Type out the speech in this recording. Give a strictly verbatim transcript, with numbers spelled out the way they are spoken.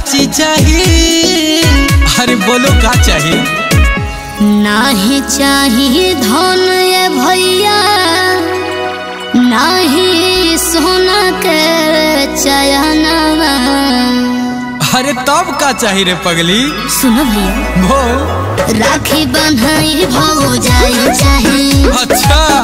चाची चाहिए। अरे बोलो का चाहिए? नाही चाहिए धन ये भैया, नाही सोना के चयनवा। अरे तब का चाहिए रे पगली? सुनो भैया, बोल। राखी बंधाई भौ जाए चाहिए। अच्छा